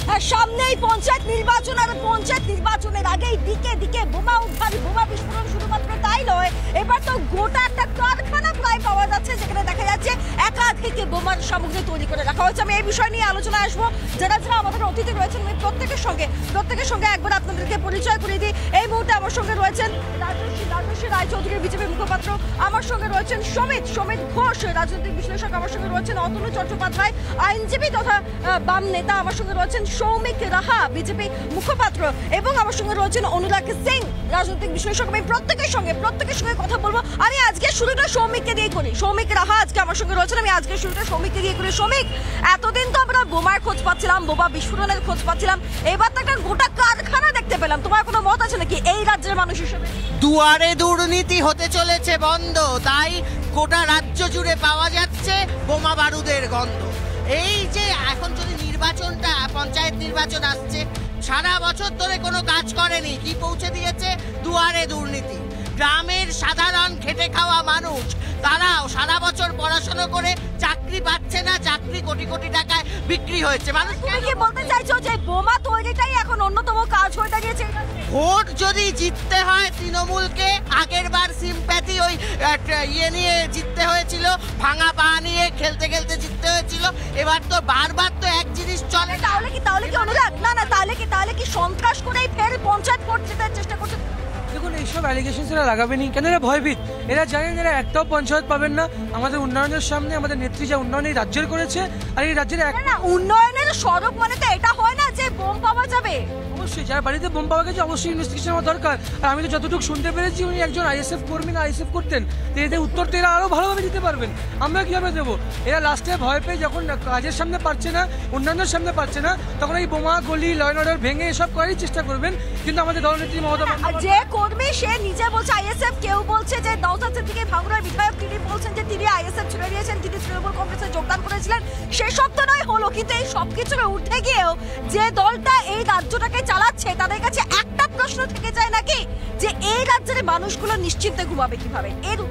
সামনেই পঞ্চায়েত নির্বাচন, আর পঞ্চায়েত নির্বাচনের আগেই দিকে দিকে বোমা উদ্ধার, বোমা বিস্ফোরণ। শুধুমাত্র তাই নয়, এবার তো গোটা একটা কারখানা প্রায় পাওয়া যাচ্ছে, যেখানে দেখা যাচ্ছে একাধিক বোমার সামগ্রী তৈরি করে রাখা হয়েছে। আমি এই বিষয় নিয়ে আলোচনা আসবো। যারা যারা আমাদের অতিথি রয়েছেন, আমি প্রত্যেকের সঙ্গে একবার আপনাদেরকে পরিচয় করিয়ে দিই। এই মুহূর্তে আমার সঙ্গে রয়েছেন রাজশ্রী রায়চৌধুরী, বিজেপি মুখপাত্র। আমার সঙ্গে রয়েছেন সমিত ঘোষ, রাজনৈতিক বিশ্লেষক। আমার সঙ্গে রয়েছেন অতনু চট্টোপাধ্যায়, আইনজীবী তথা বাম নেতা। আমার সঙ্গে রয়েছেন সৌমিক রাহা, বিজেপি মুখপাত্র, এবং আমার সঙ্গে রয়েছেন অনুরাগ সিং, রাজনৈতিক বিশ্লেষক। আমি প্রত্যেকের সঙ্গে কথা বলবো। আরে আজকে শুরুটা সৌমিককে দিয়ে করি। সৌমিক রাহা আজকে আমার সঙ্গে রয়েছেন, আমি আজকে শুরুটা সৌমিককে দিয়ে করি। সৌমিক, এতদিন তো আমরা বোমার খোঁজ পাচ্ছিলাম, বোমা বিস্ফোরণের খোঁজ পাচ্ছিলাম, এবার তো একটা গোটা কারখানা দেখতে পেলাম। তোমার কোনো মত আছে নাকি এই রাজ্যের মানুষ হিসেবে? দুয়ারে দুর্নীতি হতে চলেছে বন্ধ, তাই গোটা রাজ্য জুড়ে পাওয়া যাচ্ছে বোমা বারুদের গন্ধ। এই যে এখন যদি নির্বাচনটা, পঞ্চায়েত নির্বাচন আসছে, সারা বছর ধরে কোনো কাজ করেনি, কি পৌঁছে দিয়েছে? দুয়ারে দুর্নীতি। গ্রামের সাধারণ খেটে খাওয়া মানুষ, তারাও সারা বছর পড়াশোনা করে চাকরি পাচ্ছে না, চাকরি কোটি কোটি টাকায় বিক্রি হয়েছে। মানুষ কি বলতে চাইছো যে বোমা তৈরিটাই এখন অন্যতম কাজ হয়ে দাঁড়িয়েছে? ভোট যদি জিততে হয় তৃণমূলকে, আগের বার সিম্প্যাথি ওই নিয়ে জিততে হয়েছিল, ভাঙা পা নিয়ে খেলতে খেলতে জিততে হয়েছিল। এবার তো বারবার তো এক জিনিস চলে। তাহলে কি অনুরাগ, না তাহলে কি সন্ত্রাস করেই ফের পঞ্চায়েত ভোট জেতার চেষ্টা করছে? দেখুন, এইসব অ্যালিগেশন এরা লাগাবেনি কেন? এরা ভয়ভীত, এরা জানেন এরা একটাও পঞ্চায়েত পাবেন না। আমাদের উন্নয়নের সামনে আমাদের নেত্রী যা উন্নয়ন এই রাজ্যের করেছে, আর এই রাজ্যের উন্নয়নের সড়ক মানে তো এটা হয় না যে বোম পাওয়া যাবে। অবশ্যই যার বাড়িতে বোম পাওয়া গেছে অবশ্যই ইনভেস্টিগেশন হওয়া দরকার। আর আমি তো যতটুকু শুনতে পেরেছি উনি একজন আইএসএফ কর্মী, না আইএসএফ করতেন, তো এদের উত্তর তো এরা আরো ভালোভাবে দিতে পারবেন। আমরা কিভাবে দেবো? এরা লাস্টে ভয় পেয়ে যখন কাজের সামনে পারছে না, উন্নয়নের সামনে পারছে না, তখন এই বোমা গলি ল অ্যান্ড অর্ডার ভেঙে এসব করারই চেষ্টা করবেন। কিন্তু আমাদের দলনেত্রী মমতা যে কর্মী, সে নিজে বলছে আইএসএফ, কেউ বলছে যে নওশাদ সিদ্দিকী ভাঙড়ার বিধায়ক, তিনি বলছেন যে তিনি আইএসএফ ছেড়ে দিয়েছেন, তিনি তৃণমূল কংগ্রেসে যোগদান করেছিলেন। সেসব তো নয় হলো, কিন্তু এই সবকিছুর উঠে গিয়েও যে দলটা এই রাজ্যটাকে চালাচ্ছে, তাদের কাছে একটা প্রশ্ন থেকে যায় নাকি যে এই রাজ্যের মানুষগুলো নিশ্চিন্তে ঘুমাবে কিভাবে?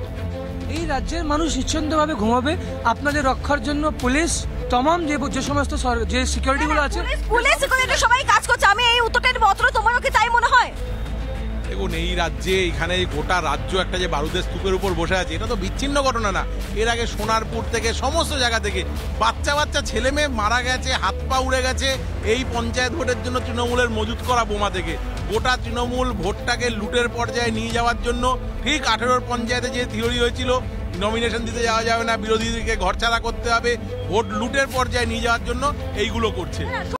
এই রাজ্যের মানুষ নিশ্চিন্তভাবে ঘুমাবে আপনাদের রক্ষার জন্য। পুলিশ তমাম যে সমস্ত যে সিকিউরিটি গুলো আছে, পুলিশ সিকিউরিটি সবাই কাজ করছে। আমি এই উত্তরটার মাত্র, তোমারও কি তাই মনে হয়? দেখুন, এই রাজ্যে এখানে গোটা রাজ্য একটা যে বারুদের স্তূপের উপর বসে আছে, এটা তো বিচ্ছিন্ন ঘটনা না। এর আগে সোনারপুর থেকে সমস্ত জায়গা থেকে বাচ্চা ছেলে মেয়ে মারা গেছে, হাত পা উড়ে গেছে এই পঞ্চায়েত ভোটের জন্য তৃণমূলের মজুত করা বোমা থেকে। গোটা তৃণমূল ভোটটাকে লুটের পর্যায়ে নিয়ে যাওয়ার জন্য ঠিক 18 পঞ্চায়েতে যে থিওরি হয়েছিল নমিনেশন দিতে যাওয়া যাবে না, বিরোধীদেরকে ঘরছাড়া করতে হবে, ভোট লুটের পর্যায়ে নিয়ে যাওয়ার জন্য এইগুলো করছে।